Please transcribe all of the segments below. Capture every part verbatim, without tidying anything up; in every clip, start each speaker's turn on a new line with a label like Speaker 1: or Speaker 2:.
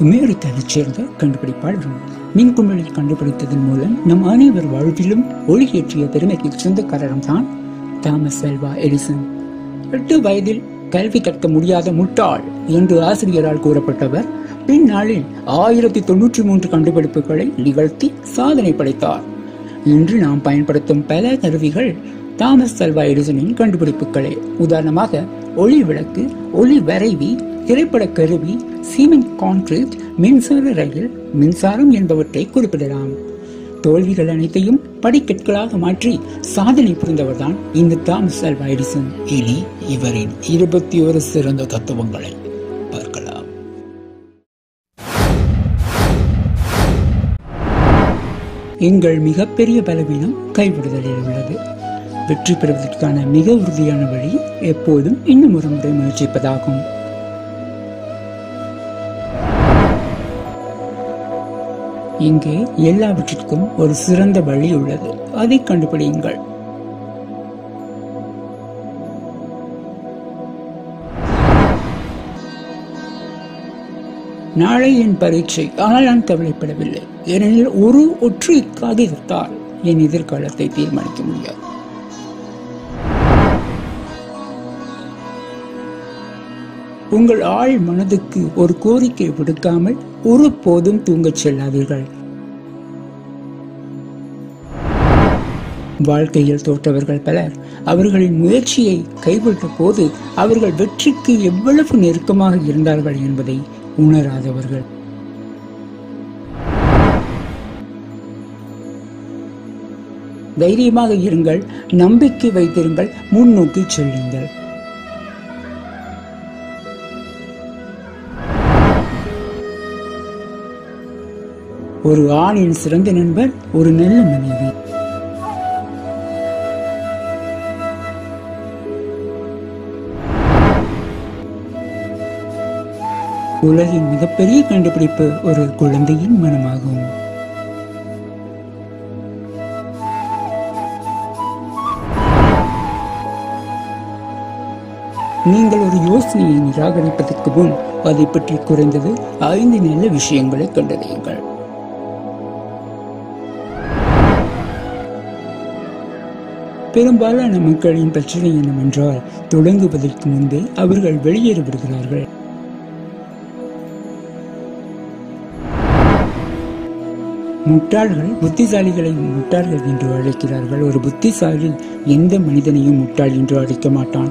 Speaker 1: அமெரிக்காவைச் சேர்ந்த கண்டுபிடிப்பாளரும் மின்குமிழை கண்டுபிடித்ததன் மூலம் நம் அனைவர் வாழ்விலும் ஒளியேற்றிய பெருமைக்கு சொந்தக்காரரும் தான் தாமஸ் ஆல்வா எடிசன். எட்டு வயதில் கல்வி கற்க முடியாத முட்டாள் என்று ஆசிரியரால் கூறப்பட்டவர் பின்னாளில் ஆயிரத்தி தொன்னூற்றி மூன்று கண்டுபிடிப்புகளை நிகழ்த்தி சாதனை படைத்தார். இன்று நாம் பயன்படுத்தும் பல கருவிகள் தாமஸ் ஆல்வா எடிசனின் கண்டுபிடிப்புகளே. உதாரணமாக ஒளி விளக்கு, ஒளி வரைவி, திரைப்பட கருவி, சீமெண்ட் கான்கிரீட், மின்சார ரயில், மின்சாரம் என்பவற்றை குறிப்பிடலாம். தோல்விகள் அனைத்தையும் படிக்கற்களாக மாற்றி சாதனை புரிந்தவர்தான் இந்த தாமஸ் ஆல்வா எடிசன். இனி இவரின் இருபத்தி ஒரு சிறந்த தத்துவங்களை பார்க்கலாம். எங்கள் மிகப்பெரிய பலவீனம் கைவிடுதலில் உள்ளது. வெற்றி பெறுவதற்கான மிக உறுதியான வழி எப்போதும் இன்னும் ஒரு முறை முயற்சிப்பதாகும். இங்கே எல்லாவற்றிற்கும் ஒரு சிறந்த வழி உள்ளது, அதை கண்டுபிடியுங்கள். நாளை என் பரீட்சை, ஆனால் நான் கவலைப்படவில்லை. ஏனெனில் ஒரு ஒற்றை காகிதத்தால் என் எதிர்காலத்தை தீர்மானிக்க முடியாது. உங்கள் ஆழ் மனதுக்கு ஒரு கோரிக்கை விடுக்காமல் ஒருபோதும் தூங்கச் செல்லாதீர்கள். வாழ்க்கையில் தோற்றவர்கள் பலர் அவர்களின் முயற்சியை கைவிட்ட போது அவர்கள் வெற்றிக்கு எவ்வளவு நெருக்கமாக இருந்தார்கள் என்பதை உணராதவர்கள். தைரியமாக இருங்கள், நம்பிக்கை வைத்திருங்கள், முன்னோக்கி செல்லுங்கள். ஒரு ஆணின் சிறந்த நண்பர் ஒரு நல்ல மனைவி. உலகின் மிகப்பெரிய கண்டுபிடிப்பு ஒரு குழந்தையின் மனமாகும். நீங்கள் ஒரு யோசனையை நிராகரிப்பதற்கு முன் அதை பற்றி குறைந்தது ஐந்து நல்ல விஷயங்களை கண்டறியுங்கள். பெரும்பாலான மக்களின் பிரச்சனை என்னவென்றால் தொடங்குவதற்கு முன்பே அவர்கள் வெளியேறி விடுகிறார்கள். முட்டாள்கள் புத்திசாலிகளை முட்டாள்கள் என்று அழைக்கிறார்கள். ஒரு புத்திசாலி எந்த மனிதனையும் முட்டாள் என்று அழைக்க மாட்டான்.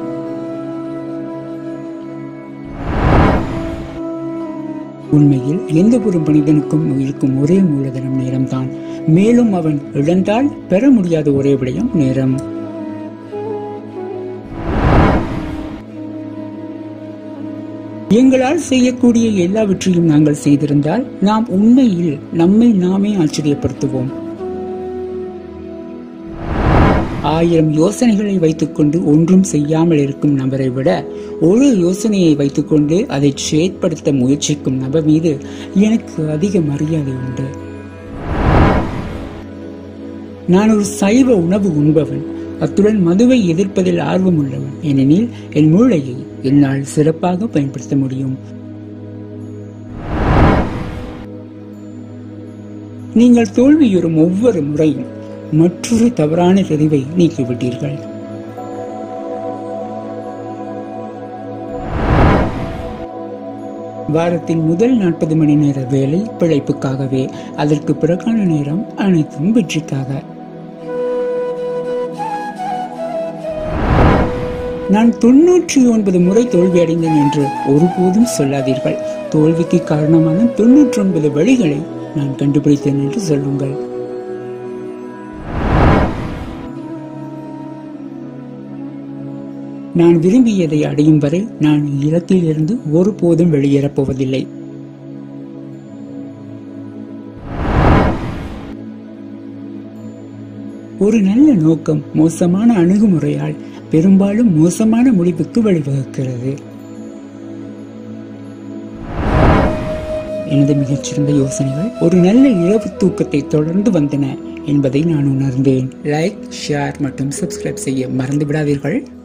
Speaker 1: உண்மையில் எந்த ஒரு மனிதனுக்கும் இருக்கும் ஒரே மூலதனம் நேரம்தான். மேலும் அவன் இழந்தால் பெற முடியாத ஒரே விடயம் நேரம். எங்களால் செய்யக்கூடிய எல்லாவற்றையும் நாங்கள் செய்திருந்தால் நாம் உண்மையில் நம்மை நாமே ஆச்சரியப்படுத்துவோம். ஆயிரம் யோசனைகளை வைத்துக் கொண்டு ஒன்றும் செய்யாமல் இருக்கும் நபரை விட ஒரு யோசனையை வைத்துக் கொண்டு அதை செயற்படுத்த முயற்சிக்கும் நபர் மீது எனக்கு அதிக மரியாதை உண்டு. நான் ஒரு சைவ உணவு உண்பவன், அத்துடன் மதுவை எதிர்ப்பதில் ஆர்வம் உள்ளவன். ஏனெனில் என் மூளையை என்னால் சிறப்பாக பயன்படுத்த முடியும். நீங்கள் தோல்வியுறும் ஒவ்வொரு முறையும் மற்றொரு தவறான தெரிவை நீக்கிவிட்டீர்கள். வாரத்தின் முதல் நாற்பது மணி நேர வேலை பிழைப்புக்காகவே, அதற்கு பிறகான நேரம் அனைத்தும் வெற்றிக்காக. நான் தொன்னூற்றி ஒன்பது முறை தோல்வி அடைந்தேன் என்று ஒருபோதும் சொல்லாதீர்கள். தோல்விக்கு காரணமான தொன்னூற்றி ஒன்பது வழிகளை நான் கண்டுபிடித்தேன் என்று சொல்லுங்கள். நான் விரும்பியதை அடையும் வரை நான் இலக்கில் இருந்து ஒருபோதும் வெளியேறப் போவதில்லை. ஒரு நல்ல நோக்கம் மோசமான அணுகுமுறையால் பெரும்பாலும் மோசமான முடிவுக்கு வழிவகுக்கிறது. எனது மிகச்சிறந்த யோசனைகள் ஒரு நல்ல இரவு தூக்கத்தை தொடர்ந்து வந்தன என்பதை நான் உணர்ந்தேன். லைக், ஷேர் மற்றும் சப்ஸ்கிரைப் செய்ய மறந்து விடாதீர்கள்.